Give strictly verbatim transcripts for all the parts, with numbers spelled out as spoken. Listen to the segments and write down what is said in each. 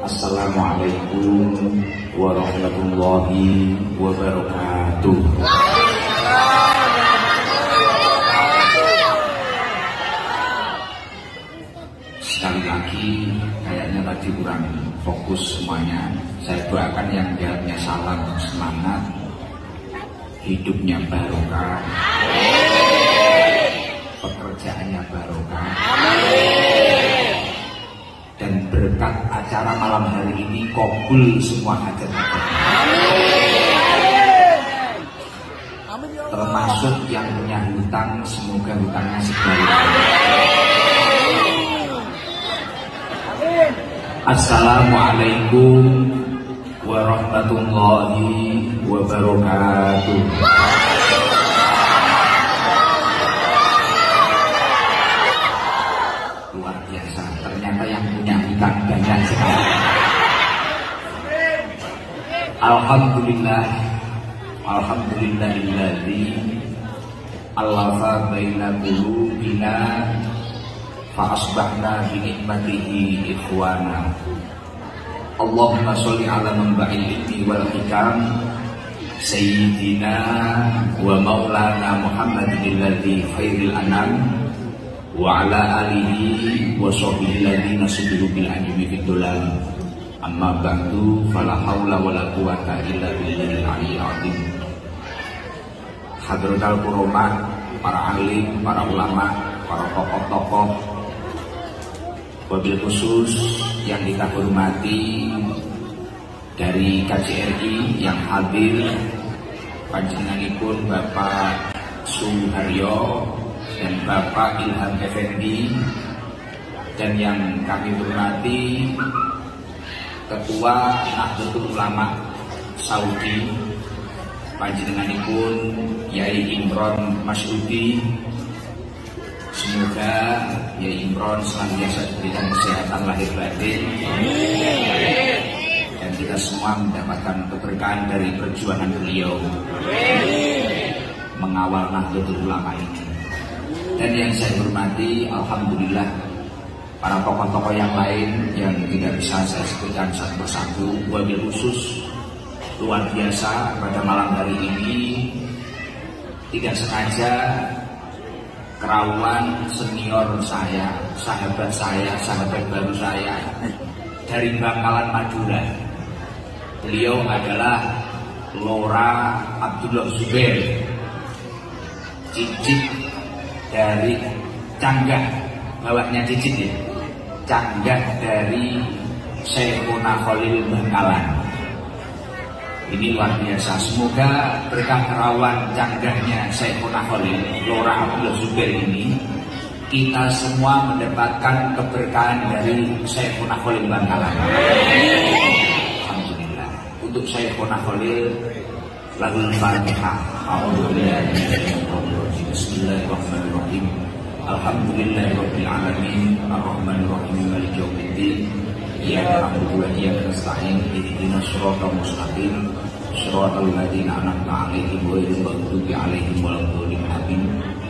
Assalamualaikum warahmatullahi wabarakatuh. Sekali lagi kayaknya tadi kurang fokus semuanya. Saya doakan yang jawabnya salam semangat, hidupnya barokah, pekerjaannya barokah, dan berkat acara malam hari ini kabul semua hajat-hajat. Termasuk yang punya hutang, semoga hutangnya segera. Assalamualaikum warahmatullahi wabarakatuh. Luar biasa, ternyata yang punya hutang banyak sekali. Alhamdulillah, alhamdulillahilladzi allafa baina qulubina fa asbahna bi nikmatihi ikhwana. Allahumma sholli ala manba'il ilmi wal hikam sayyidina wa maulana Muhammadin alladzi khairil anam wa ala alihi wa sahbihi alladhina subiru bil ajmi fid dolal. Amma ba'du, fala haula wala quwata illa billahil aliyyil azim. Hadratul Qur'an, para alim, para ulama, para tokoh-tokoh, wabil khusus yang kita hormati dari K J R I yang hadir, panjenenganipun Bapak Suharyo dan Bapak Ilham Effendi, dan yang kami hormati Ketua Nahdlatul Ulama Saudi, panjenenganipun Yai Imron Masyudi. Semoga Yai Imron senantiasa diberikan kesehatan lahir batin, dan kita semua mendapatkan keberkahan dari perjuangan beliau mengawal Nahdlatul Ulama ini. Dan yang saya hormati, alhamdulillah, para tokoh-tokoh yang lain yang tidak bisa saya sebutkan satu persatu. Wabil khusus luar biasa pada malam hari ini, tidak sengaja kerawan senior saya, sahabat saya, sahabat baru saya dari Bangkalan Madura. Beliau adalah Lora Abdullah Zubair, cicit dari Canggah, bawahnya cicit ya, Canggah dari Syekhuna Khalil Bangkalan. Ini luar biasa. Semoga berkat kerawan Canggahnya Syekhuna Khalil, Lora Abdullah Zubair ini, kita semua mendapatkan keberkahan dari Syekhuna Khalil Bangkalan. Alhamdulillah. Untuk Syekhuna Khalil, lahul Fatihah. Bismillahirrahmanirrahim. Alhamdulillahirabbil alamin, arrahmanir rahim, maliki yaumiddin. Iyyaka na'budu wa iyyaka nasta'in, ihdinas siratal mustaqim, siratal ladzina an'amta 'alaihim ghairil maghdubi 'alaihim waladdallin. Amin.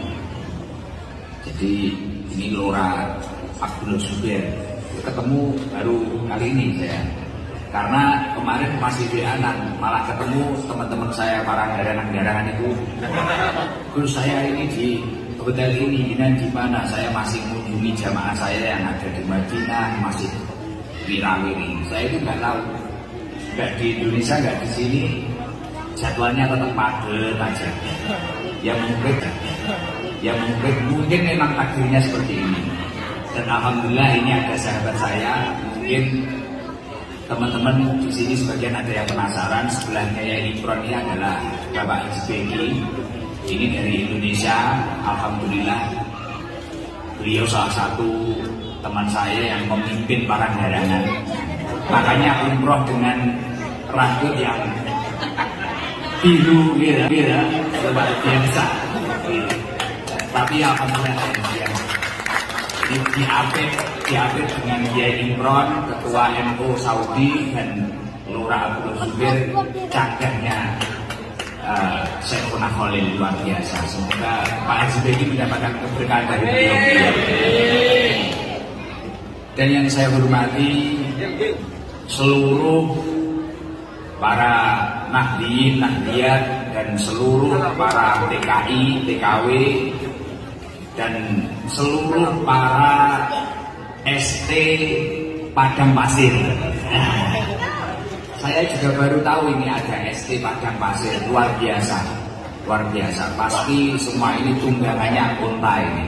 Jadi ini Lora Abdullah Zubair, ketemu baru kali ini saya, karena kemarin masih di anak, malah ketemu teman-teman saya para garangan-garangan itu. Guru saya ini di hotel ini, dan di mana saya masih mengunjungi jamaah saya yang ada di Madinah, masih wirawiri. Saya itu nggak tahu, nggak di Indonesia, nggak di sini, jadwalnya tetap padat aja. Ya mungkin, ya mungkin, mungkin memang takdirnya seperti ini. Dan alhamdulillah ini ada sahabat saya, mungkin teman-teman di sini sebagian ada yang penasaran, sebelahnya Yai Imron ini adalah Bapak Isbeki. Ini dari Indonesia, alhamdulillah. Beliau salah satu teman saya yang memimpin para garangan. Makanya umroh dengan rambut yang biru, biru, biru, luar biasa. Tapi alhamdulillah ya, di diapit, diapit dengan Yai Imron, Ketua M O Saudi, dan Lora Abdullah Zubair, Canggahnya Uh, Syekhuna Khalil, luar biasa. Semoga Pak Isbeki mendapatkan keberkahan dari beliau. Dan yang saya hormati seluruh para Nahdliyin, Nahdliyat, dan seluruh para T K I, T K W, dan seluruh para S T Padang Pasir. Saya juga baru tahu ini ada S T Padang Pasir, luar biasa, luar biasa. Pasti semua ini tunggangannya unta ini.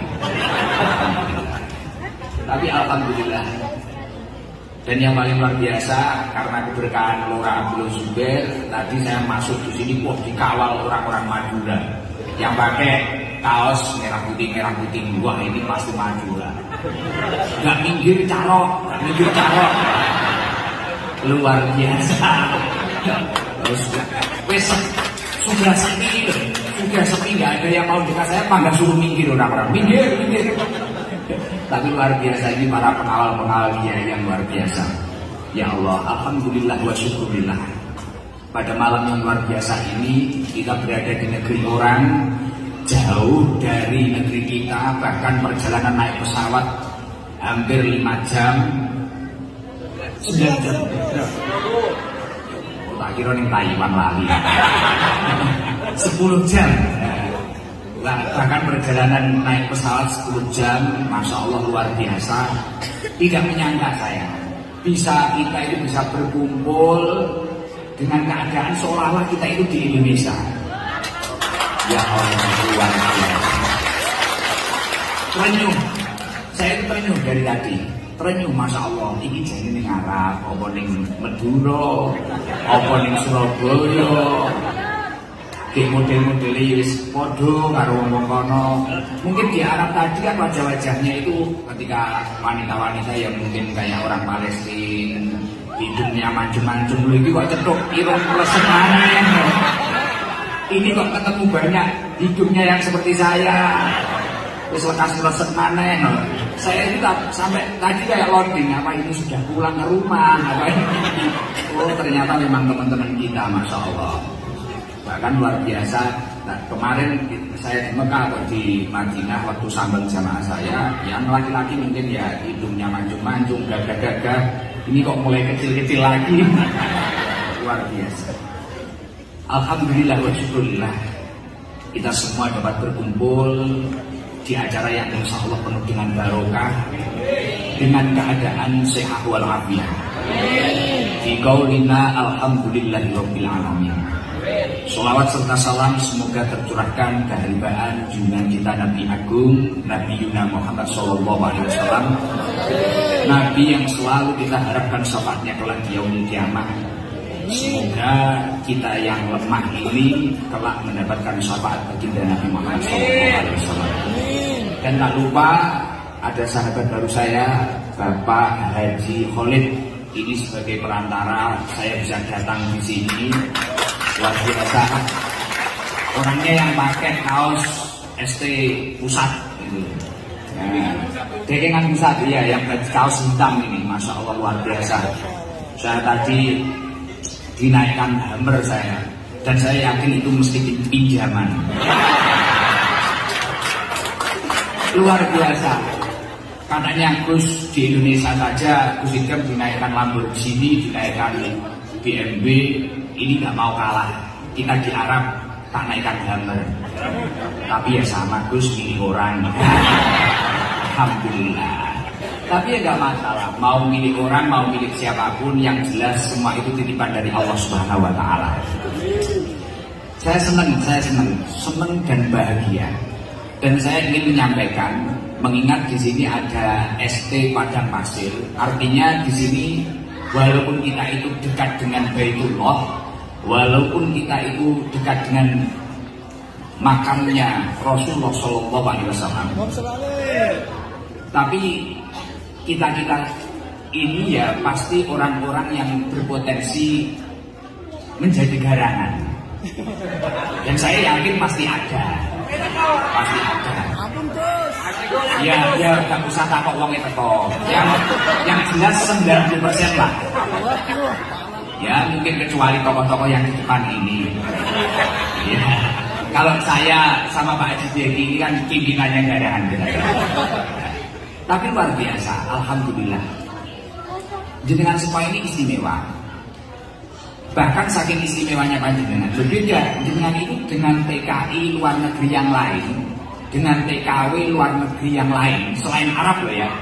Tapi alhamdulillah. Dan yang paling luar biasa, karena keberkahan Lurah Abdul Zubair, tadi saya masuk di sini, wah dikawal orang-orang Madura yang pakai kaos merah putih merah putih. Wah ini pasti Madura. Gak minggir carok, gak minggir carok. Luar biasa. Terus, wes sudah sepi loh, sudah sepi, nggak ada yang mau dekat saya, apa nggak suruh minggir orang-orang, minggir, minggir. Tapi luar biasa ini para pengawal-pengawal dia yang luar biasa. Ya Allah, alhamdulillah wa syukurillah. Pada malam yang luar biasa ini kita berada di negeri orang, jauh dari negeri kita, bahkan perjalanan naik pesawat hampir lima jam, sembilan jam. Oh, tak kira ning Taiwan lali. sepuluh jam. Nah, bahkan perjalanan naik pesawat sepuluh jam, Masya Allah luar biasa. Tidak menyangka saya bisa kita itu bisa berkumpul dengan keadaan seolah-olah kita itu di Indonesia. Ya Allah, luar biasa. Terenyuh, saya itu terenyuh dari tadi. Terenyuh, Masya Allah, ini jadi ning Arab, apa ning Madura, apa ning Surabaya. Di model-model wis podo karo wong kono. Mungkin di Arab tadi kan wajah-wajahnya itu ketika wanita-wanita yang mungkin kayak orang Palestina, hidungnya mancung-mancung lagi kok cetuk irung lesengan. Ini kok ketemu banyak hidungnya yang seperti saya. Wis lekas lesen maneh. Saya itu sampai tadi kayak loading, apa ini sudah pulang ke rumah, apa ini? Oh ternyata memang teman-teman kita, Masya Allah. Bahkan luar biasa. Nah, kemarin saya di Mekah atau di Madinah waktu sambal jamaah saya, yang laki-laki mungkin ya hidungnya mancung-mancung, gagah-gagah. Ini kok mulai kecil-kecil lagi. Luar biasa. Alhamdulillah wa syukurillah, kita semua dapat berkumpul di acara yang insya Allah penuh dengan barokah, dengan keadaan sehat walafiat. Di qaulina alhamdulillahirabbil alamin. Sholawat serta salam semoga tercurahkan keharibaan junjungan kita Nabi Agung Nabi Yuna Muhammad Sallallahu Alaihi Wasallam, Nabi yang selalu kita harapkan syafaatnya kelak di yaumul kiamah. Semoga kita yang lemah ini kelak mendapatkan syafaat baginda Nabi Muhammad Sallallahu Alaihi Wasallam. Dan tak lupa ada sahabat baru saya, Bapak Haji Khalid. Ini sebagai perantara saya bisa datang di sini. Luar biasa. Orangnya yang pakai kaos S T Pusat gitu. Ya, dekengan Pusat ya, yang kaos hitam ini, Masya Allah luar biasa. Saya tadi dinaikkan Hammer saya, dan saya yakin itu mesti pinjaman. Luar biasa. Katanya Gus di Indonesia saja, Gus Idam dinaikkan Lamborghini, dinaikkan B M W. Ini nggak mau kalah, kita di Arab tak naikkan Hammer, tapi ya sama Gus milih orang. Alhamdulillah. Tapi ya nggak masalah, mau milih orang, mau milih siapapun, yang jelas semua itu titipan dari Allah Subhanahu Wa Taala. Saya senang, saya senang, senang dan bahagia. Dan saya ingin menyampaikan, mengingat di sini ada S T Padang Pasir, artinya di sini walaupun kita itu dekat dengan Baitullah, walaupun kita itu dekat dengan makamnya Rasulullah Shallallahu Alaihi Wasallam, tapi kita kita ini ya pasti orang-orang yang berpotensi menjadi garangan. Dan saya yakin pasti ada, pasti ada. Ya, ya, nggak usah takut uangnya teko. Yang, yang jelas sembilan puluh persen lah. Ya, mungkin kecuali tokoh-tokoh yang di depan ini. Ya. Kalau saya sama Pak Haji Beki ini kan pimpinannya garangan. Tapi luar biasa, alhamdulillah. jenengan semua ini istimewa. Bahkan saking istimewanya panjenengan, berbeda jenengan itu dengan T K I luar negeri yang lain, dengan T K W luar negeri yang lain selain Arab loh ya.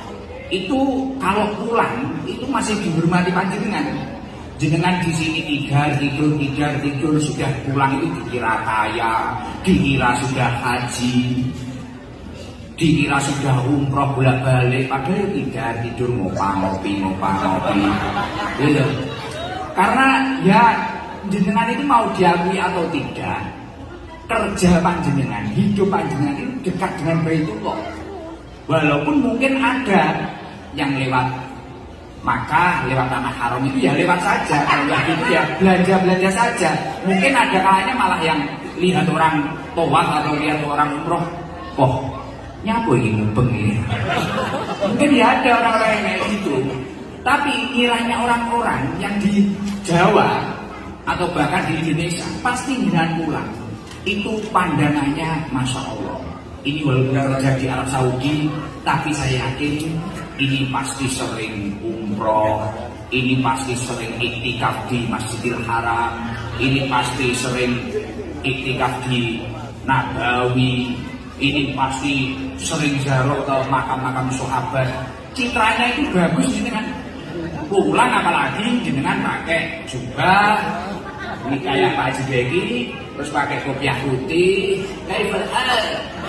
Itu kalau pulang itu masih dihormati panjenengan. Jenengan di sini tidur tidur tidur tidur sudah pulang itu dikira kaya, dikira sudah haji, dikira sudah umroh bolak balik, padahal tidak tidur ngopang ngopi ngopang ngopi, gitu. Karena ya jenengan itu mau diakui atau tidak, kerja panjenengan, hidup panjenengan itu dekat dengan Baitullah. Walaupun mungkin ada yang lewat Makkah, lewat tanah haram itu ya lewat saja, kalau itu ya belanja-belanja saja. Mungkin ada kalanya malah yang lihat orang tawaf atau lihat orang umroh, oh nyapu ini mubeng ini. Mungkin ya ada orang-orang yang kayak gitu. Tapi nilainya orang-orang yang di Jawa atau bahkan di Indonesia pasti dengan pulang itu pandangannya Masya Allah. Ini walaupun kerja di Arab Saudi, tapi saya yakin ini pasti sering umroh, ini pasti sering iktikaf di Masjidil Haram, ini pasti sering iktikaf di Nabawi, ini pasti sering ziarah ke makam-makam sahabat. Citranya itu bagus dengan pulang, apalagi jenengan pakai jubah ini kayak Pak Haji Beki, terus pakai kopiah putih kayak berhal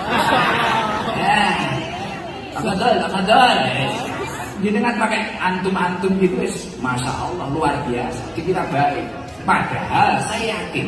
ya amadol amadol jenengan pakai antum-antum gitu, Masya Allah luar biasa, kita baik. Padahal saya yakin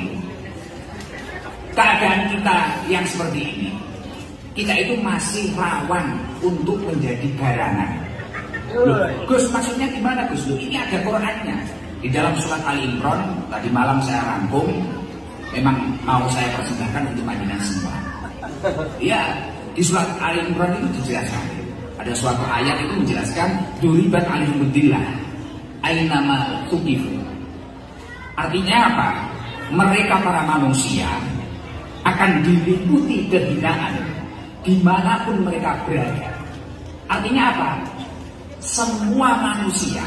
keadaan kita yang seperti ini, kita itu masih rawan untuk menjadi garangan. Loh, Gus maksudnya gimana Gus? Loh, ini ada Qurannya di dalam surat Ali Imran. Tadi malam saya rangkum, memang mau saya persembahkan untuk Madinah semua. Ya, di surat Ali Imran itu dijelaskan, ada suatu ayat itu menjelaskan duribat alihumudillah ainama tuqifu. Artinya apa? Mereka para manusia akan diliputi kehinaan dimanapun mereka berada. Artinya apa? Semua manusia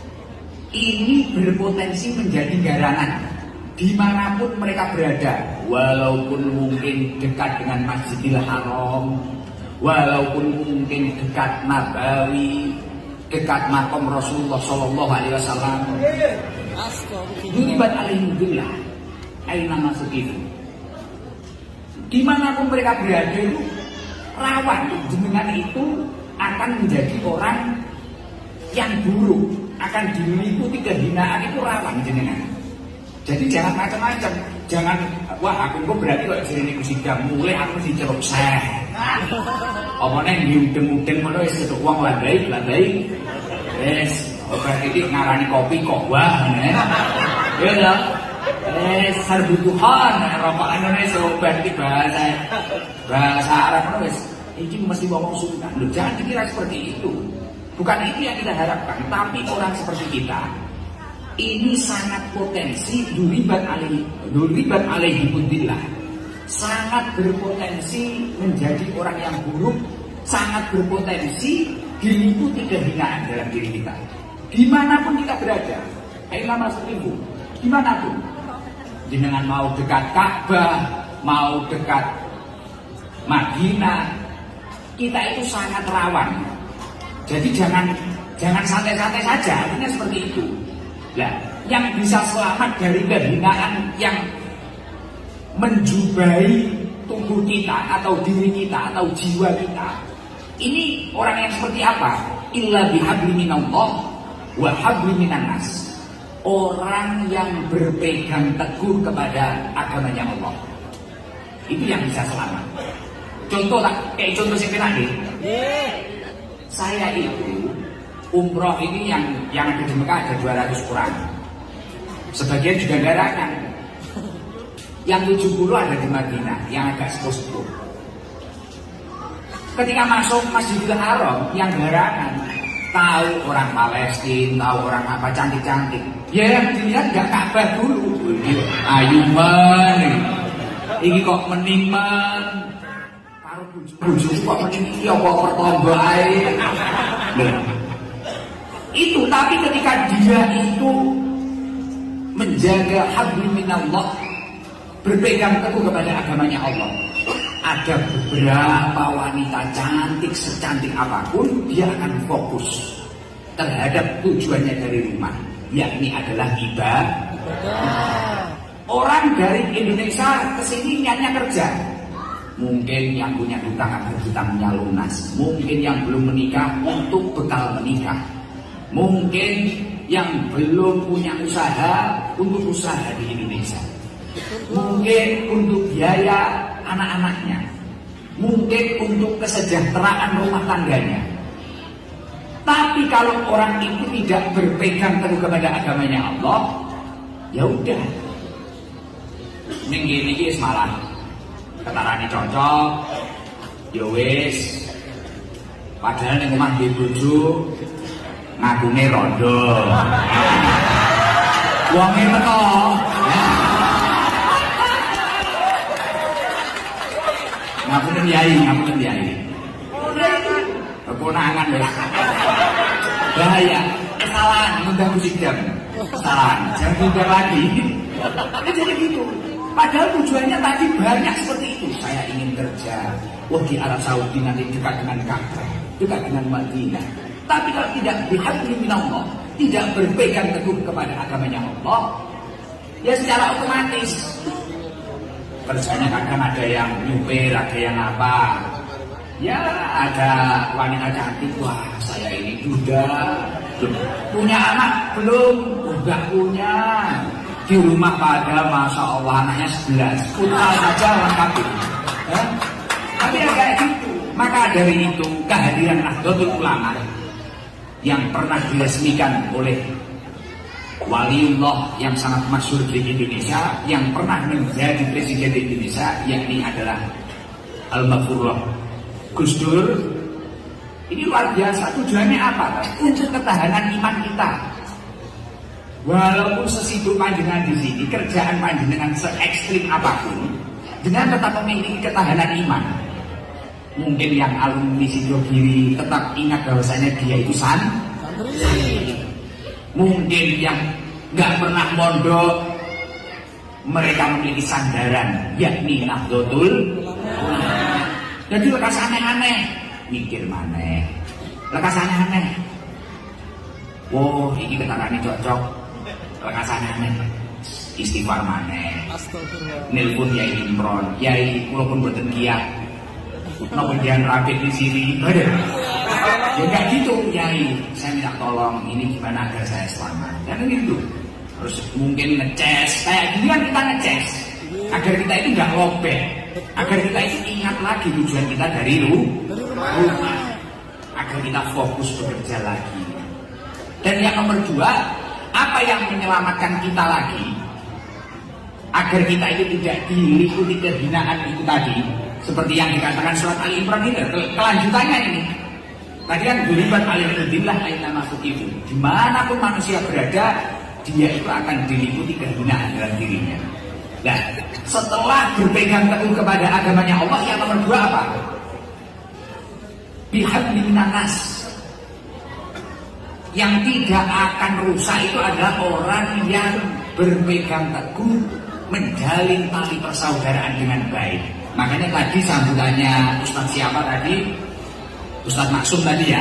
ini berpotensi menjadi garangan dimanapun mereka berada, walaupun mungkin dekat dengan Masjidil Haram, walaupun mungkin dekat Nabawi, dekat makam Rasulullah Shallallahu Alaihi Wasallam. Duribat alaikumullah aina masuk itu. Dimanapun mereka berada itu rawan dengan itu akan menjadi orang yang buruk, akan diliputi kehinaan, itu rawan jenengan. Jadi jangan macam-macam, jangan wah aku kok berarti kok jenenge kusidam mulai aku mesti ceruk seh. Apa neng diudeng-udeng ngono wis ketuk wong landai landai. Wis obat iki ngarani kopi kok wah nek. Ya lho. Eh sarbu Tuhan rokok Indonesia obat iki bahasa bahasa Arab ngono wis iki mesti ngomong sultan. Loh, jangan dikira seperti itu. Bukan itu yang kita harapkan, tapi orang seperti kita ini sangat potensi duribat alaihi duribat alaihi budillah, sangat berpotensi menjadi orang yang buruk, sangat berpotensi diliputi kehinaan dalam diri kita dimanapun kita berada. Ayolah masuk ibu dimanapun, dengan mau dekat Ka'bah, mau dekat Madinah, kita itu sangat rawan. Jadi jangan jangan santai-santai saja, artinya seperti itu. Nah, yang bisa selamat dari kehinaan yang menjubai tubuh kita atau diri kita atau jiwa kita, ini orang yang seperti apa? Illa bihabli minallah wa habli minannas. Orang yang berpegang teguh kepada agamanya Allah, itu yang bisa selamat. Contoh lah, kayak contoh saya tadi. Saya itu umroh ini yang yang ada di Mekah ada dua ratus orang. Sebagian juga garangan. Yang tujuh puluh ada di Madinah, yang agak sepuh-sepuh. Ketika masuk Masjidil Haram, yang garangan tahu orang Palestina, tahu orang apa cantik-cantik. Ya yang dilihat gak Ka'bah dulu. Ayuman, ini kok meniman. Bujuk kok ini apa pertombo ae. Itu Tetapi ketika dia itu menjaga hablum minallah, berpegang teguh kepada agamanya Allah, ada beberapa wanita cantik secantik apapun, dia akan fokus terhadap tujuannya dari rumah, yakni adalah ibadah. Orang dari Indonesia kesini niatnya kerja. Mungkin yang punya hutang agar hutangnya lunas, mungkin yang belum menikah untuk bekal menikah, mungkin yang belum punya usaha untuk usaha di Indonesia, mungkin untuk biaya anak-anaknya, mungkin untuk kesejahteraan rumah tangganya. Tapi kalau orang itu tidak berpegang teguh kepada agamanya Allah, ya udah, ning ngene iki wis malah ketarane cocok, ya wis. Padahal ning omah duwe bojo ngakune rondo. Wonge teko. Ngapunten Yai, ngapunten Yai. Keponangan ya. Bahaya, kesalahan mengganggu sidang. Kesalahan, jangan diulang lagi. Ini jadi gitu. Padahal tujuannya tadi banyak seperti itu. Saya ingin kerja, wah di Arab Saudi nanti dekat dengan Ka'bah, dekat dengan Madinah. Tapi kalau tidak bihablum minallah, tidak berpegang teguh kepada agamanya Allah, ya secara otomatis kerjanya kadang ada yang nyupir, ada yang apa. Ya ada wanita cantik, wah saya ini duda, punya anak belum, udah punya. Di rumah pada Masya Allah anaknya sebelas, putra saja lengkap itu. Eh? Tapi ya kayak gitu. Maka dari itu kehadiran Nahdlatul Ulama yang pernah diresmikan oleh waliullah yang sangat masyhur di Indonesia, yang pernah menjadi presiden di Indonesia, yakni adalah Al-Maghfurullah Gus Dur. Ini luar biasa. Tujuannya apa? Untuk ketahanan iman kita. Walaupun sesibuk panjenengan di sini, kerjaan panjenengan se ekstrim apapun, dengan tetap memiliki ketahanan iman. Mungkin yang alumni Sidogiri tetap ingat bahwasanya dia itu santri. Mungkin yang nggak pernah mondok, mereka memiliki sandaran, yakni Nahdlatul Ulama. Jadi lekas aneh-aneh, mikir maneh, lekas aneh-aneh. Oh, ini ketarane cocok. Lekas aneh-aneh, istighfar maneh. Nelpon Yai Imron, Yai kula pun boten kiat. Napa jenengan rapid di sini? Ada. Ya enggak gitu, Yai. Saya minta tolong, ini gimana agar saya selamat. Dan gitu. Terus mungkin ngeces, kayak gini kan kita ngeces. Agar kita itu enggak lobek. Agar kita itu ingat lagi tujuan kita dari rumah. Agar kita fokus bekerja lagi. Dan yang nomor dua, apa yang menyelamatkan kita lagi agar kita itu tidak diliputi kehinaan itu tadi, seperti yang dikatakan surat Ali Imran ini, kelanjutannya ini. Tadi kan duribat alimudillah aina mafukifu, dimanapun manusia berada, dia itu akan diliputi kehinaan dalam dirinya. Nah, setelah berpegang teguh kepada agamanya Allah, yang nomor dua apa? Bihablin minas. Yang tidak akan rusak itu adalah orang yang berpegang teguh, menjalin tali persaudaraan dengan baik. Makanya tadi sambutannya Ustadz siapa tadi? Ustadz Maksum tadi ya.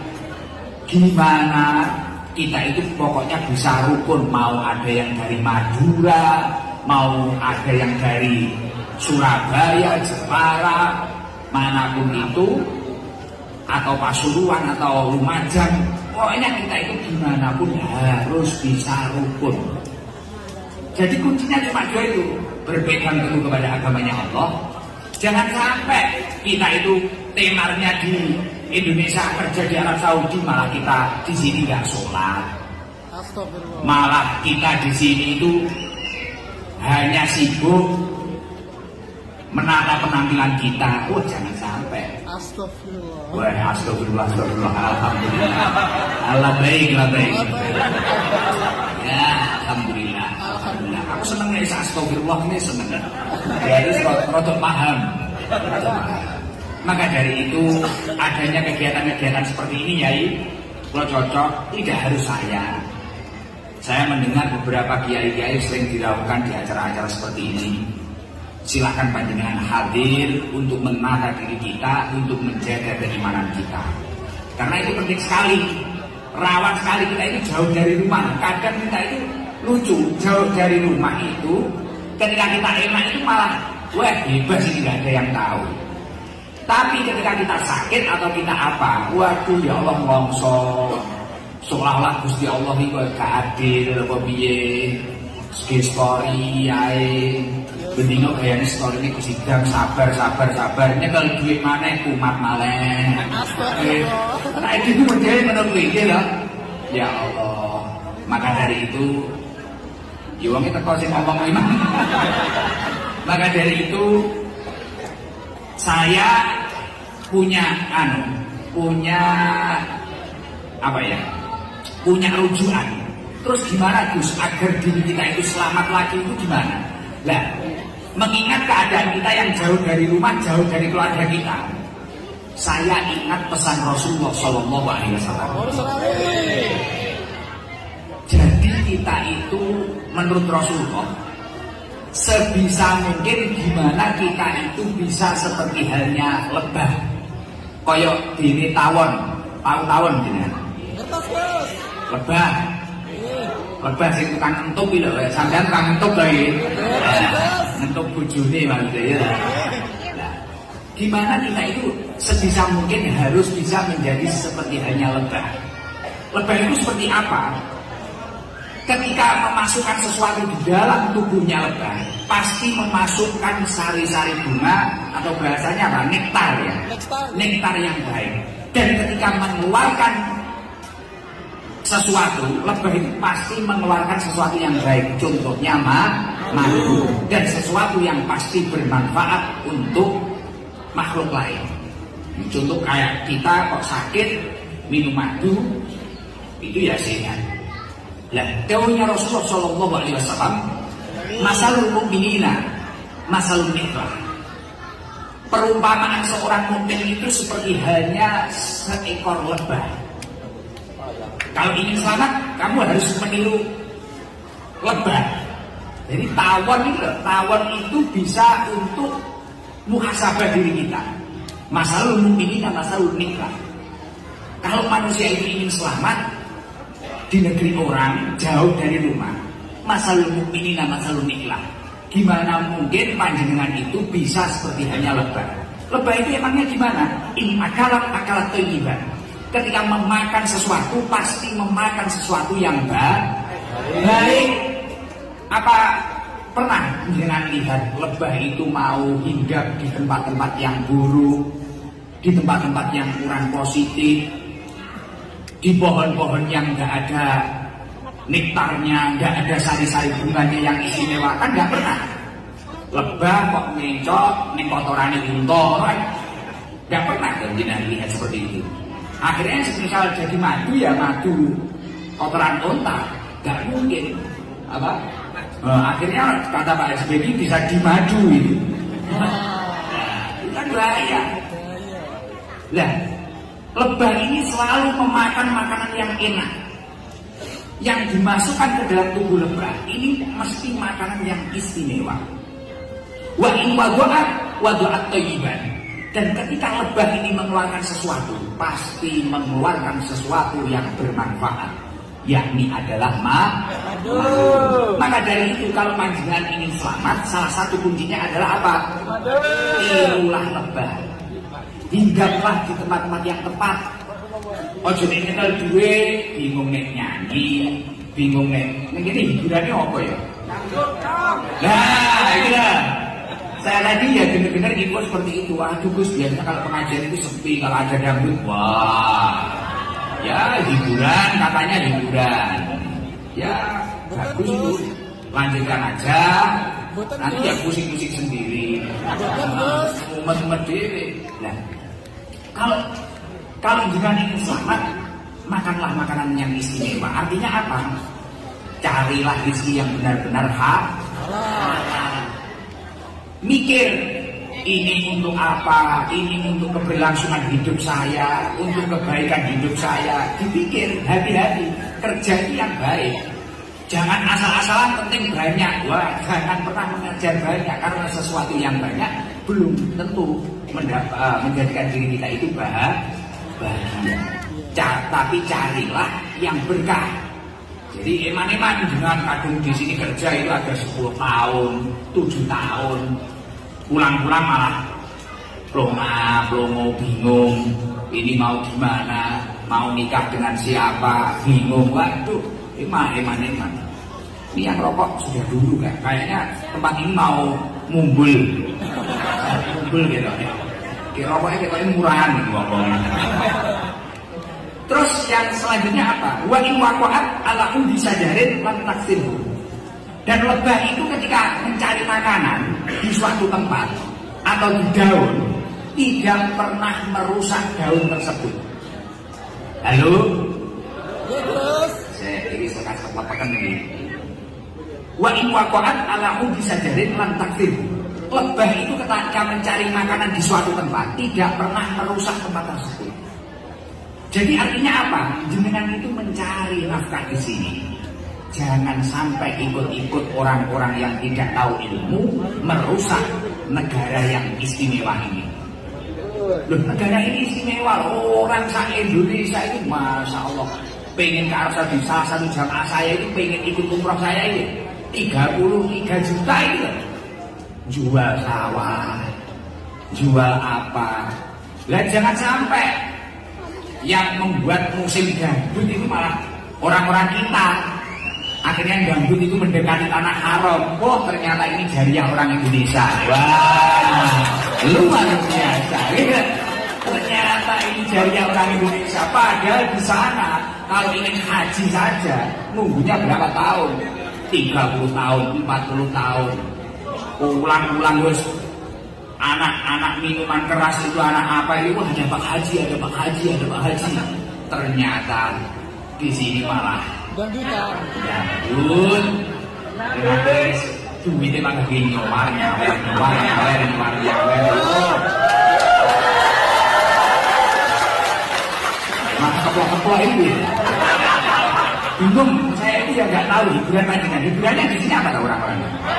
Gimana kita itu pokoknya bisa rukun, mau ada yang dari Madura, mau ada yang dari Surabaya, Jepara, manapun itu, atau Pasuruan atau Lumajang. Pokoknya kita itu gimana pun harus bisa rukun. Jadi kuncinya cuma dua itu, berpegang teguh kepada agamanya Allah. Jangan sampai kita itu temarnya di Indonesia, kerja di Arab Saudi, malah kita di sini nggak sholat. Malah kita di sini itu hanya sibuk menata penampilan kita. Oh, jangan sampai. Astagfirullah. Wah, astagfirullah, astagfirullah. Alhamdulillah. Allah baik, Allah baik. Ya, alhamdulillah. Alhamdulillah. Aku seneng nih astagfirullah ini seneng. Jadi rotok paham. Maka dari itu adanya kegiatan-kegiatan seperti ini, Yai, kalau cocok tidak harus saya. Saya mendengar beberapa kiai-kiai sering dilakukan di acara-acara seperti ini. Silahkan panjenengan hadir untuk menata diri kita, untuk menjaga keimanan kita. Karena itu penting sekali. Rawan sekali kita itu jauh dari rumah. Kadang kita itu lucu, jauh dari rumah itu ketika kita enak itu malah wah bebas ini nggak ada yang tahu. Tapi ketika kita sakit atau kita apa, waduh ya Allah longsor. Seolah-olah Gusti Allah itu gak adil apa piye. Segi story ae. Bendino gayane story ini Gusti Dam sabar sabar sabar. Ini kalau duit maneh kumat maleh. Nah itu model menurut iki lho. Ya Allah. Maka dari itu ya wong teko sing ngomong iman. Maka dari itu saya punya anu, punya apa ya? Punya rujukan. Terus gimana Gus agar diri kita itu selamat lagi itu gimana? Lah, mengingat keadaan kita yang jauh dari rumah, jauh dari keluarga kita. Saya ingat pesan Rasulullah Shallallahu Alaihi Wasallam. Jadi kita itu menurut Rasulullah sebisa mungkin gimana kita itu bisa seperti halnya lebah, koyok dini tawon, tahu tawon gini. Lebah, lebah sing tukang entuk iki lho, sampean tukang entuk lho iki. Entuk bojone maksudnya ya. Nah, gimana kita itu sebisa mungkin harus bisa menjadi seperti halnya lebah. Lebah itu seperti apa? Ketika memasukkan sesuatu di dalam tubuhnya lebah, pasti memasukkan sari-sari bunga atau bahasanya apa? Nektar ya. Nektar yang baik. Dan ketika mengeluarkan sesuatu, lebah itu pasti mengeluarkan sesuatu yang baik. Contohnya madu, dan sesuatu yang pasti bermanfaat untuk makhluk lain. Contoh kayak kita kok sakit minum madu itu ya sehat. Lah, dawuhnya Rasulullah Shallallahu Alaihi Wasallam, masalul mu'minina masalul ikhlas. Perumpamaan seorang mukmin itu seperti halnya seekor lebah. Kalau ingin selamat, kamu harus meniru lebah. Jadi tawon itu, tawon itu bisa untuk muhasabah diri kita. Masalul mu'minina masalul ikhlas. Kalau manusia itu ingin selamat di negeri orang, jauh dari rumah, masalul mu'minina masalul ikhlas. Gimana mungkin panjenengan itu bisa seperti hanya lebah? Lebah itu emangnya gimana? In akalat akalat thayyiban. Ketika memakan sesuatu pasti memakan sesuatu yang baik. Apa pernah dengan lihat lebah itu mau hinggap di tempat-tempat yang buruk, di tempat-tempat yang kurang positif, di pohon-pohon yang nggak ada nektarnya, nggak ada sari-sari bunganya yang istimewa, kan nggak pernah. Lebah kok mencok ning kotorane unta, nggak pernah kan lihat seperti itu. Akhirnya misal jadi madu ya madu kotoran unta, nggak mungkin apa? Nah, akhirnya kata Pak S B Y bisa dimadu itu. Nah, itu kan bahaya. Lah, lebah ini selalu memakan makanan yang enak. Yang dimasukkan ke dalam tubuh lebah ini mesti makanan yang istimewa. Wa in wadu'at wadu'at thayyiban. Dan ketika lebah ini mengeluarkan sesuatu, pasti mengeluarkan sesuatu yang bermanfaat, yakni adalah madu. Maka dari itu kalau panjenengan ingin selamat, salah satu kuncinya adalah apa? Tirulah lebah. Hinggaplah di tempat-tempat yang tepat. Ojo nek nyetel duwe bingung nek nyanyi, bingung nek ngene hiburannya apa ya? Nah, itu lah. Saya tadi ya dengar-dengar info seperti itu. Aduh Gus, biasanya kalau pengajian itu sepi, kalau ada dangdut, wah, ya hiburan, katanya hiburan. Ya bagus itu, lanjutkan aja. Nanti ya pusing-pusing sendiri, umat-umat diri. Nah, kalau kalau jangan ingin selamat, makanlah makanan yang istimewa. Artinya apa? Carilah rezeki yang benar-benar halal. Mikir ini untuk apa, ini untuk keberlangsungan hidup saya, untuk kebaikan hidup saya. Dipikir, hati-hati, kerja itu yang baik. Jangan asal-asalan penting banyak. Wah, jangan pernah mengejar banyak, karena sesuatu yang banyak belum tentu mendapat, menjadikan diri kita itu bahagia. Tapi carilah yang berkah. Jadi eman-eman dengan kadung di sini kerja itu ada sepuluh tahun, tujuh tahun. Pulang-pulang malah plonga, plongo, bingung. Ini mau gimana? Mau nikah dengan siapa? Bingung. Waduh, eman, eman, eman. Ini yang rokok sudah dulu kan? Kayaknya tempat ini mau mumbul, mumbul gitu. Kira rokoknya kayak murahan ngomong. Terus yang selanjutnya apa? Wa in waqa'at ala udi sajarin lan taksirhu. Dan lebah itu ketika mencari makanan di suatu tempat atau di daun, tidak pernah merusak daun tersebut. Halo? Saya ini sekas keplepakan ini. Wa in waqa'at ala udi sajarin lan taksirhu. Lebah itu ketika mencari makanan di suatu tempat tidak pernah merusak tempat tersebut. Jadi artinya apa? Jenengan itu mencari nafkah di sini. Jangan sampai ikut-ikut orang-orang yang tidak tahu ilmu merusak negara yang istimewa ini. Loh, negara ini istimewa. Orang se-Indonesia itu Masya Allah pengen ke Arab Saudi. Salah satu jamaah saya itu pengen ikut umrah saya ini tiga puluh tiga juta itu. Jual sawah, jual apa. Lah jangan sampai yang membuat musim gambut itu malah orang-orang kita. Akhirnya gambut itu mendekati tanah haram. Oh, ternyata ini jariah orang Indonesia. Wah, luar biasa. Ternyata ini jariah orang Indonesia. Padahal di sana kalau ingin haji saja nunggunya berapa tahun? tiga puluh tahun, empat puluh tahun. Ulang-ulang wes. Anak-anak minuman keras itu anak apa itu hanya Pak Haji, ada Pak Haji, ada Pak Haji. Ternyata di sini malah dangdutan. Dangdut. Terus duitnya malah gini nyawar, nyawer, nyawar, nyawer, nyawar, nyawer. Maka keplok-keplok itu. Bingung, saya itu ya nggak tahu hiburan panjenengan. Hiburannya di sini apa orang-orang?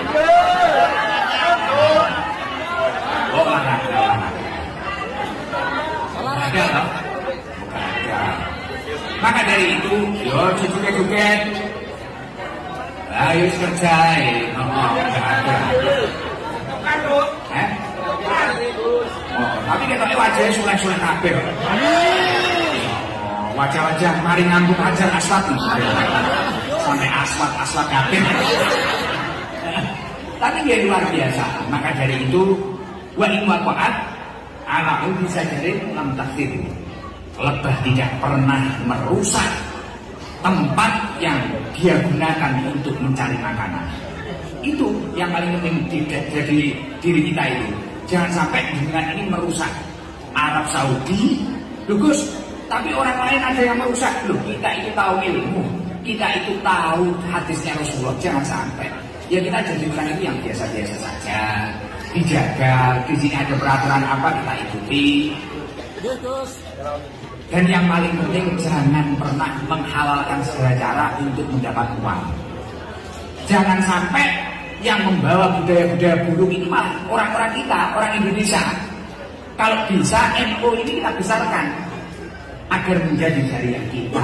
Oh, olahraga, olahraga. Olahraga, toh? Olahraga. Maka dari itu, yo joget-joget. Ayo kerja, eh, oh, nggak ada. Eh? Oh, tapi katanya wajahnya sulek-sulek kabeh. Oh, wajah-wajah mari ngambung ajar aswat, sampai aswat-aswat kabeh. Tapi dia luar biasa. Maka dari itu, wa in waqa'at ala udi sajarin lam taksir. Lebah tidak pernah merusak tempat yang dia gunakan untuk mencari makanan. Itu yang paling penting di, jadi diri kita itu. Jangan sampai dengan ini merusak Arab Saudi, Gus. Tapi orang lain ada yang merusak. Loh, kita itu tahu ilmu, kita itu tahu hadisnya Rasulullah. Jangan sampai. Ya kita jadi orang itu yang biasa-biasa saja. Dijaga, di sini ada peraturan apa kita ikuti. Dan yang paling penting jangan pernah menghalalkan segala cara untuk mendapat uang. Jangan sampai yang membawa budaya-budaya buruk itu malah orang-orang kita, orang Indonesia. Kalau bisa N U ini kita besarkan agar menjadi jariah kita.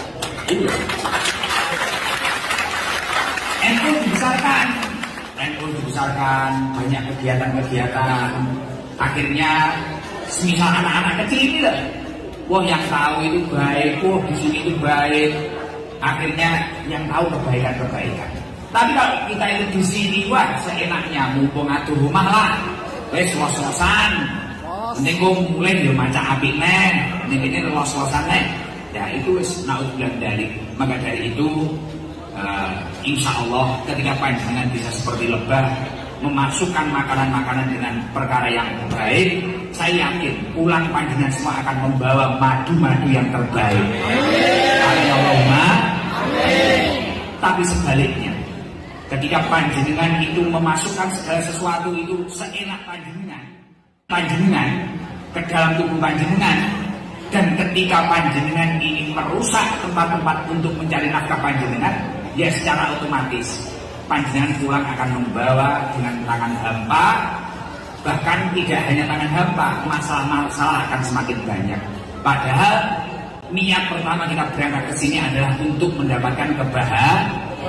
N U dibesarkan. N U dibesarkan, banyak kegiatan-kegiatan. Akhirnya, semisal anak-anak kecil ini lah, wah yang tahu itu baik, wah di sini itu baik. Akhirnya yang tahu kebaikan-kebaikan. Tapi kalau kita itu di sini, wah seenaknya, mumpung atur rumah lah, wes los-losan. Mending gue mulai dia maca api neng, mending ini los-losan neng. Ya itu wes naudzubillah dari. Maka dari itu. Uh, insya Allah ketika panjenengan bisa seperti lebah memasukkan makanan-makanan dengan perkara yang baik, saya yakin pulang panjenengan semua akan membawa madu-madu yang terbaik. Allahumma amin. Tapi sebaliknya, ketika panjenengan itu memasukkan segala sesuatu itu seenak panjenengan, panjenengan ke dalam tubuh panjenengan, dan ketika panjenengan ingin merusak tempat-tempat untuk mencari nafkah panjenengan, ya secara otomatis panjenengan pulang akan membawa dengan tangan hampa. Bahkan tidak hanya tangan hampa, masalah-masalah akan semakin banyak. Padahal niat pertama kita berangkat ke sini adalah untuk mendapatkan kebahagiaan.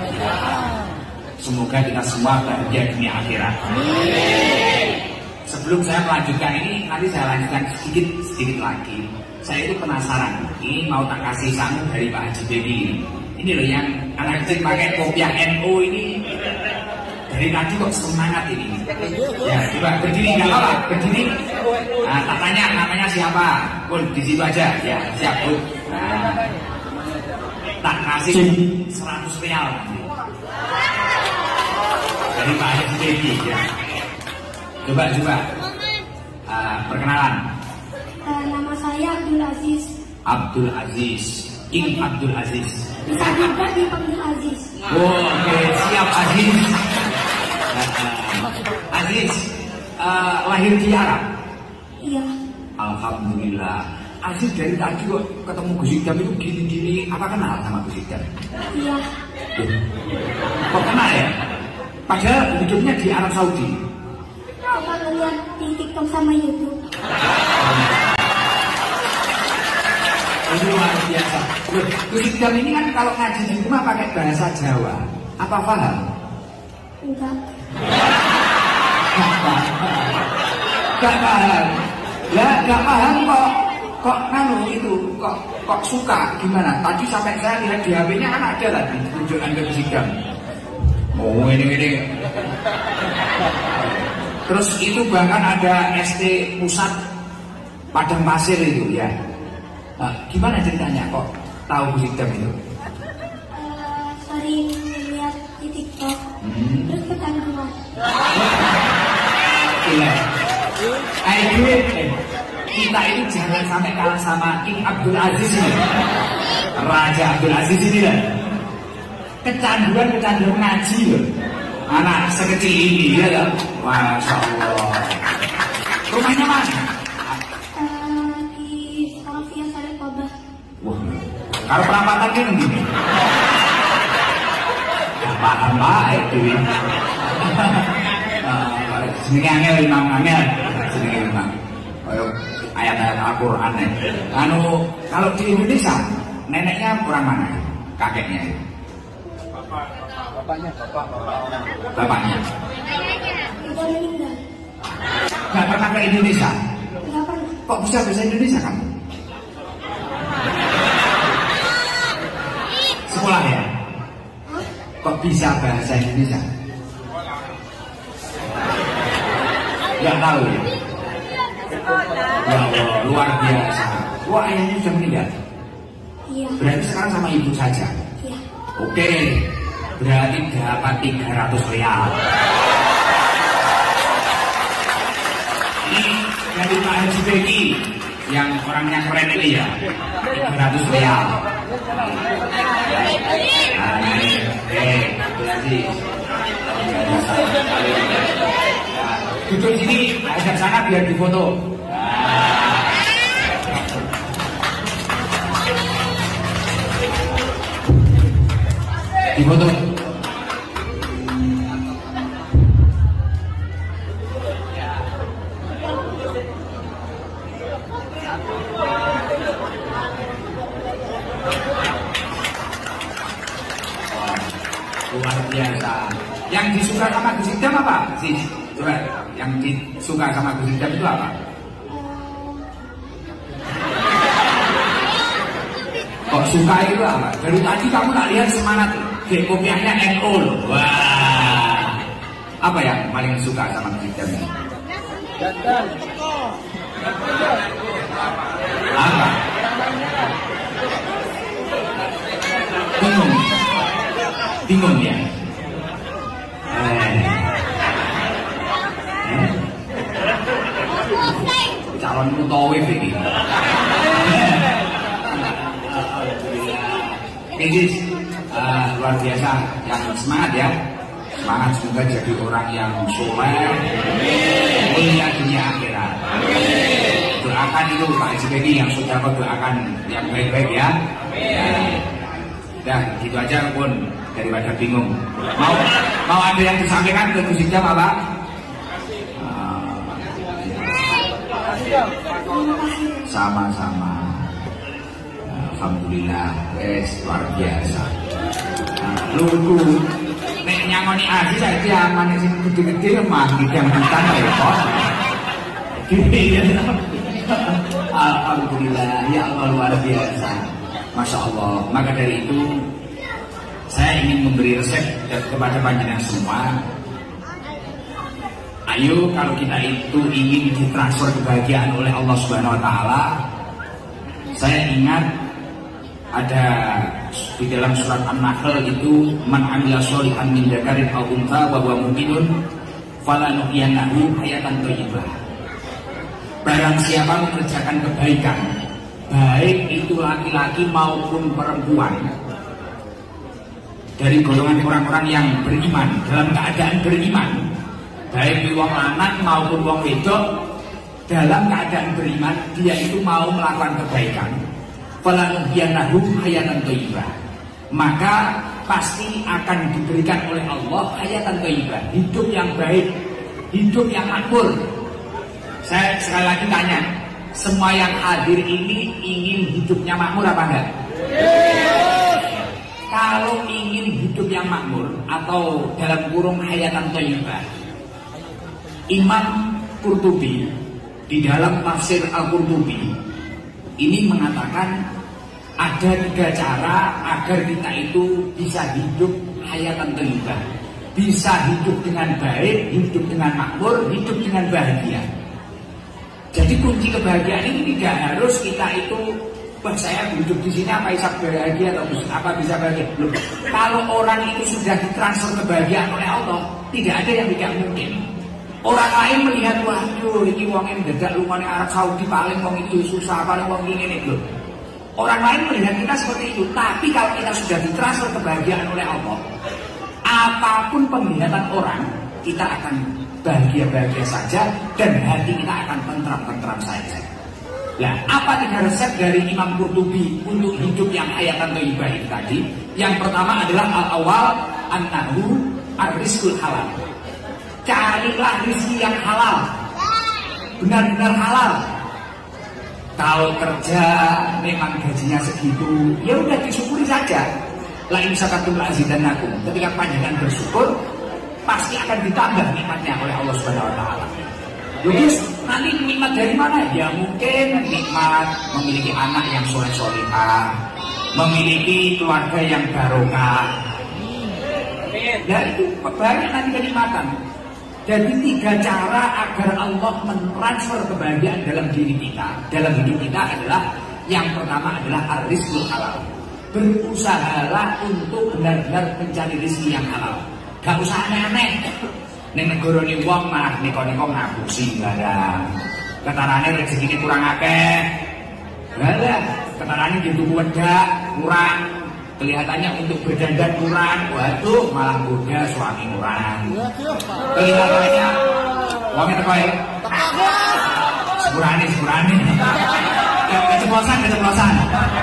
Semoga kita semua bahagia dunia akhirat. Sebelum saya melanjutkan ini, nanti saya lanjutkan sedikit sedikit lagi. Saya itu penasaran, ini mau tak kasih sangu dari Pak Haji Begi. Ini loh yang anak kecil pakai kopiah N O ini. Dari tadi kok semangat ini. Ya, coba berdiri, nggak apa-apa, berdiri. Nah, tak tanya namanya siapa, pun di situ aja. Ya, siap pun. Nah, tak kasih seratus real nanti. Dari Pak Haji Begi, ya. Coba, coba. Uh, perkenalan. Uh, nama saya Abdul Aziz. Abdul Aziz, King Abdul Aziz. Bisa juga dipanggil Aziz. Oh, oke, okay. Siap Aziz. Aziz, uh, lahir di Arab? Iya. Alhamdulillah. Aziz dari tadi kok ketemu Gus Idam itu gini-gini, apa kenal sama Gus Idam? Iya. Kok kenal ya? Padahal hidupnya di Arab Saudi. Apa ngeliat di TikTok sama YouTube? Ini luar biasa. Gus Idam ini kan kalau ngaji di rumah pakai bahasa Jawa, apa paham? Enggak. Gak paham. Lah gak paham kok kok nganu itu kok kok suka gimana? Tadi sampai saya lihat di H P-nya kan ada tadi tunjukkan ke Gus Idam. Oh ini ini. Terus itu bahkan ada S T Pusat Padang Pasir itu ya. Nah, gimana ceritanya kok tahu Gus Idam itu? Uh, sering lihat di TikTok, hmm. terus kecanduan. Gila. Ayo, kita itu jangan sampai kalah sama King Abdul Aziz ini. Raja Abdul Aziz ini lah. Kecanduan kecanduan ngaji loh. Anak sekecil ini ya kan. Masya Allah. Rumahnya mana? Uh, di Salafiyah Sarek Kobah. Wah, kalau perampatan kan gini. Gak paham pak itu. Seneng angel imam angel. Seneng imam. Ayat-ayat Al-Quran ya. Anu, kalau di Indonesia neneknya kurang mana? Kakeknya itu. Bapaknya, bapak, bapak. Bapaknya. Udah meninggal. Gak pernah ke Indonesia? Gak pernah. Kok bisa bahasa Indonesia kamu? Sekolah ya? Hah? Kok bisa bahasa Indonesia? Gak tahu ya? Ya Allah, luar biasa. Wah, ayahnya sudah meninggal? Iya. Berarti sekarang sama ibu saja? Iya. Oke, berarti dapat tiga ratus real. Ini dari Pak Haji Begi yang orangnya keren ini ya, tiga ratus real. Nah, ini, eh, berarti duduk sini, ajak sana biar difoto. Difoto. Luar biasa. Yang disuka sama Gus Idam apa? Sih, coba. Yang disuka sama Gus Idam itu apa? Kok suka itu apa? Dari tadi kamu tak lihat semangat. Kayak kopiahnya N O loh. Wah. Apa yang paling suka sama Gus Idam ini? Apa? Bingung. Bingung ya? Eh. Eh. Calon mutawif ini. Ini uh, luar biasa, yang semangat ya, semangat semoga jadi orang yang soleh, mulia dunia akhirat. Amin. Doakan itu Pak Haji Bedi yang sudah kau doakan yang baik-baik ya. Amin. Dah gitu aja pun daripada bingung. Mau mau ada yang disampaikan ke Gus Ijam apa? Sama-sama. Alhamdulillah, wes luar biasa. Lugu, nek nyangoni aji saja aman sing gede-gede mah yang bukan ya kok. Alhamdulillah, ya Allah luar biasa. Masya Allah. Maka dari itu saya ingin memberi resep kepada panjenengan semua. Ayo kalau kita itu ingin ditransfer kebahagiaan oleh Allah Subhanahu Wa Taala, saya ingat ada di dalam surat An-Nahl itu, man amila sholihan min dzakarin aw untha wa huwa mu'minun falanuhyiyannahu hayatan thayyibah. Barang siapa mengerjakan kebaikan, baik itu laki-laki maupun perempuan, dari golongan orang-orang yang beriman, dalam keadaan beriman, baik wong lanang maupun wong wedok, dalam keadaan beriman, dia itu mau melakukan kebaikan, falanuhyiyannahu hayatan thayyibah, maka pasti akan diberikan oleh Allah hayatan thayyibah, hidup yang baik, hidup yang makmur. Saya sekali lagi tanya, semua yang hadir ini ingin hidupnya makmur apa enggak? Kalau ingin hidup yang makmur atau dalam kurung hayatan thayyibah, Imam Qurtubi di dalam tafsir Al-Qurtubi ini mengatakan ada tiga cara agar kita itu bisa hidup hayatan thayyibah, bisa hidup dengan baik, hidup dengan makmur, hidup dengan bahagia. Jadi kunci kebahagiaan ini tidak harus kita itu, wah saya hidup di sini apa bisa bahagia atau apa bisa bahagia. Belum. Kalau orang itu sudah ditransfer kebahagiaan oleh Allah, tidak ada yang tidak mungkin. Orang lain melihat, waduh ini wong yang dedak lumane Arab Saudi paling wong itu susah, paling wong ini loh. Orang lain melihat kita seperti itu, tapi kalau kita sudah ditransfer kebahagiaan oleh Allah, apapun penglihatan orang, kita akan bahagia-bahagia saja dan hati kita akan tentram-tentram saja. Nah, apa tiga resep dari Imam Qurtubi untuk hidup yang hayatan thayyibah itu tadi? Yang pertama adalah al-awwal annahu ar-rizqul halal. Carilah rezeki yang halal, benar-benar halal. Kalau kerja memang gajinya segitu, ya udah disyukuri saja. La in syakartum la azidannakum. Ketika panjenengan bersyukur, pasti akan ditambah nikmatnya oleh Allah Subhanahu Wa Taala. Terus nanti nikmat dari mana? Ya mungkin nikmat memiliki anak yang soleh-solehah, memiliki keluarga yang barokah. Dan itu banyak nanti kenikmatan. Jadi tiga cara agar Allah mentransfer kebahagiaan dalam diri kita, dalam hidup kita adalah, yang pertama adalah ar-rizqul halal. Berusahalah untuk benar-benar mencari rezeki yang halal. Gak usah aneh-aneh. Ning negara ni wong mah niko-niko ngabusi barang. Ketarane rezeki ini kurang akeh. Lah, ketarane gitu wedak kurang. Kelihatannya untuk berdandan kurang, waduh malah goda suami kurang. Kelihatannya wongnya teko ya. Sepurane, sepurane. Keceplosan, keceplosan.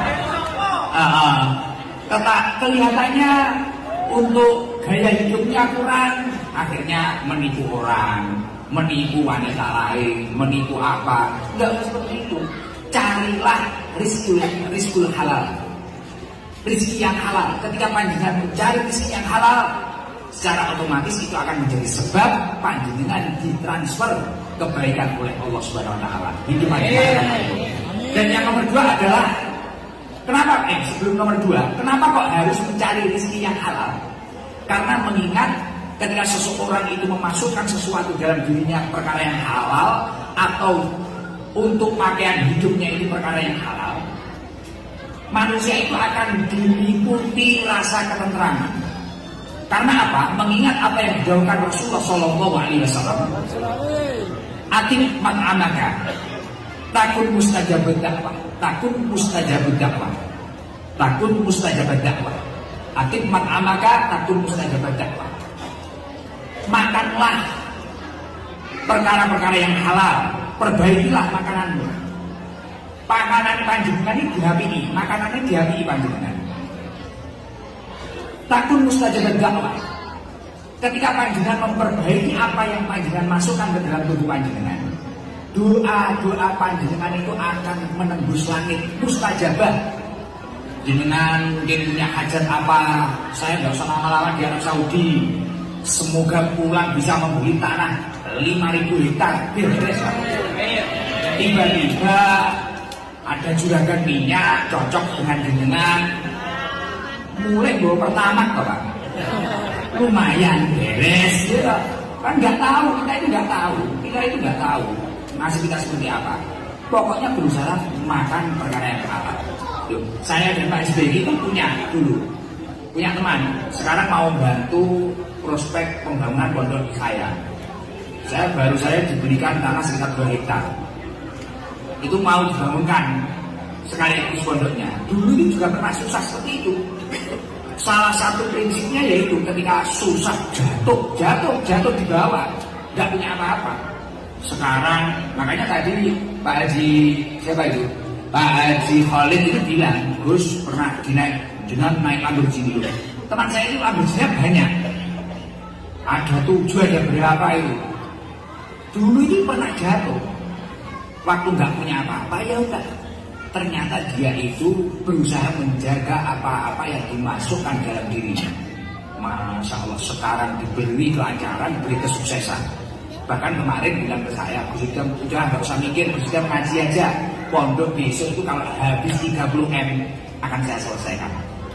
Uh, uh, kelihatannya untuk gaya hidupnya kurang, akhirnya menipu orang, menipu wanita lain, menipu apa? Enggak seperti itu. Carilah rizqul, rizqul halal. Rezeki yang halal. Ketika panjenengan mencari rezeki yang halal, secara otomatis itu akan menjadi sebab panjenengan ditransfer kebaikan oleh Allah Subhanahu Wa Taala. Itu panjenengan. Dan yang nomor dua adalah, kenapa? Eh sebelum nomor dua, kenapa kok harus mencari rezeki yang halal? Karena mengingat ketika seseorang itu memasukkan sesuatu dalam dirinya perkara yang halal, atau untuk pakaian hidupnya ini perkara yang halal, manusia itu akan diliputi rasa ketentraman. Karena apa? Mengingat apa yang didahulukan Rasulullah Shallallahu Alaihi Wasallam. Atim mat'amaka, takun mustajabud dakwah, takun mustajabud dakwah, takun mustajabud dakwah. Atim mat'amaka, takun mustajabud dakwah. Makanlah perkara-perkara yang halal, perbaikilah makananmu. Makanan panjenengan ini dihapi, makanannya dihapi panjenengan. Takun mustajabah dakwah. Ketika panjenengan memperbaiki apa yang panjenengan masukkan ke dalam tubuh panjenengan, doa-doa panjenengan itu akan menembus langit, mustajabah. Jenengan mungkin punya hajat apa, saya nggak usah lama-lama di Arab Saudi, semoga pulang bisa membeli tanah lima ribu hektar, beres. Tiba-tiba ada juragan minyak cocok dengan jenengan, mulai bawa pertama kok Pak, lumayan beres, ya kan nggak tahu, kita itu nggak tahu, kita itu nggak tahu nasib kita seperti apa. Pokoknya berusaha makan perkara yang halal. Saya dan Pak S B Y itu punya dulu, punya teman, sekarang mau bantu prospek pembangunan pondok saya. Saya baru saya diberikan tanah sekitar dua hektar. Itu mau dibangunkan sekaligus pondoknya. Dulu itu juga pernah susah seperti itu. Salah satu prinsipnya yaitu ketika susah jatuh, jatuh, jatuh di bawah, nggak punya apa-apa. Sekarang makanya tadi Pak Haji siapa itu? Pak Haji Khalid itu bilang, Gus pernah dinaik, jangan naik Lamborghini dulu. Teman saya itu Lamborghini banyak, ada tujuh, ada berapa itu. Dulu ini pernah jatuh, waktu nggak punya apa-apa ya udah. Ternyata dia itu berusaha menjaga apa-apa yang dimasukkan dalam dirinya. Masya Allah, sekarang diberi kelancaran, diberi kesuksesan. Bahkan kemarin bilang ke saya, Gus Idam udah nggak usah mikir, Gus Idam ngaji aja. Pondok besok itu kalau habis tiga puluh M akan saya selesaikan.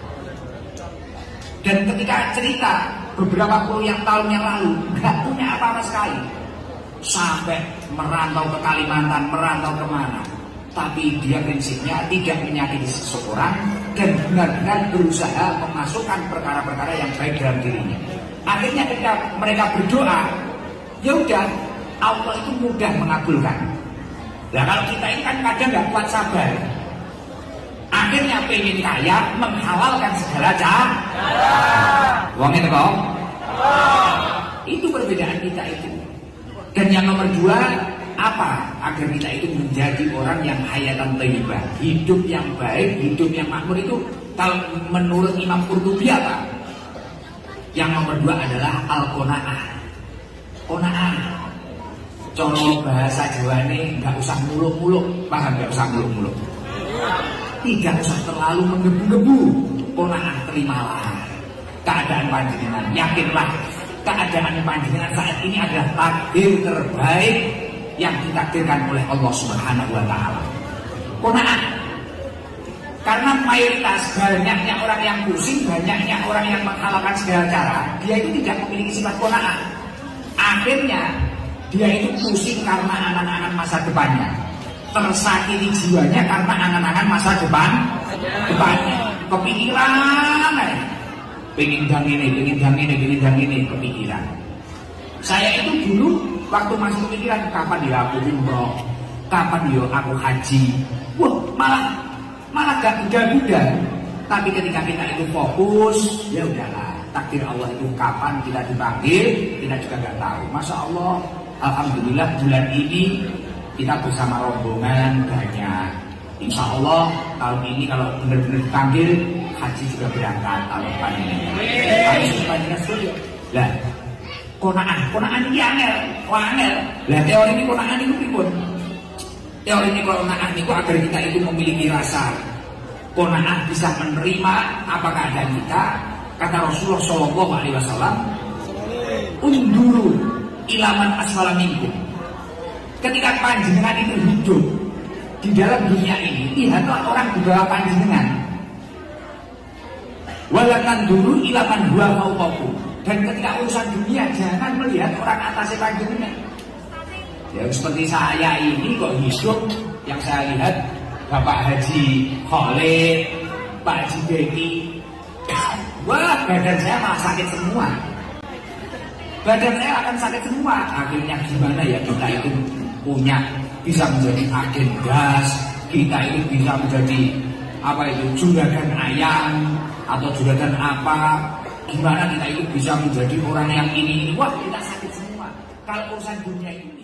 Dan ketika cerita beberapa puluh yang tahun yang lalu nggak punya apa-apa sekali, sampai merantau ke Kalimantan, merantau kemana, tapi dia prinsipnya tidak menyakiti seseorang dan benar-benar berusaha memasukkan perkara-perkara yang baik dalam dirinya. Akhirnya ketika mereka berdoa, ya udah, Allah itu mudah mengabulkan. Nah kalau kita ini kan kadang nggak kuat sabar, akhirnya pengen kaya, menghalalkan segala cara. Uang itu kok? Itu perbedaan kita itu. Dan yang nomor dua, apa? Agar kita itu menjadi orang yang hayatan thayyibah, hidup yang baik, hidup yang makmur itu. Kalau menurut Imam Qurtubi apa? Yang nomor dua adalah al-qanaah. Qanaah. Coro bahasa Jawa ini nggak usah muluk-muluk, paham? Nggak usah muluk-muluk. Tidak usah terlalu menggebu-gebu. Qanaah, terimalah keadaan panjenengan, yakinlah keadaan panjenengan saat ini adalah takdir terbaik yang ditakdirkan oleh Allah Subhanahu wa taala. Qanaah. Karena mayoritas banyaknya orang yang pusing, banyaknya orang yang menghalalkan segala cara, dia itu tidak memiliki sifat qanaah. Akhirnya dia itu pusing karena anak-anak masa depannya, tersakiti jiwanya karena anak-anak masa depan depannya, kepikiran pengen dang ini, pengen dang ini, pengen dang ini, kepikiran. Saya itu dulu waktu masih kepikiran kapan dia aku umroh, kapan dia aku haji, wah malah malah gak mudah-mudah. Tapi ketika kita itu fokus, ya udahlah, takdir Allah itu kapan kita dipanggil, kita juga nggak tahu. Masya Allah, alhamdulillah bulan ini kita bersama rombongan banyak. Insya Allah tahun ini kalau benar-benar dipanggil, haji juga berangkat tahun depan ini. Harus dipanggilkan setuju. Lah, qanaah, qanaah ini angel, angel. Lah teori ini qanaah ini pripun? Teori ini qanaah ini agar kita itu memiliki rasa qanaah, bisa menerima apa keadaan kita. Kata Rasulullah Shallallahu Alaihi Wasallam, unduru ilaman asfala minkum. Ketika panjenengan itu hidup di dalam dunia ini, lihatlah orang di bawah panjenengan. Walakan dulu ilaman dua fauqakum. Dan ketika urusan dunia, jangan melihat orang atasnya panjenengan. Ya seperti saya ini kok hidup, yang saya lihat Bapak Haji Khalid, Pak Haji Beki, wah badan saya malah sakit semua. Badan saya akan sakit semua. Akhirnya gimana ya kita itu punya, bisa menjadi agen gas, kita itu bisa menjadi apa itu juragan ayam atau juragan apa, gimana kita itu bisa menjadi orang yang ini, wah kita sakit semua kalau urusan dunia ini.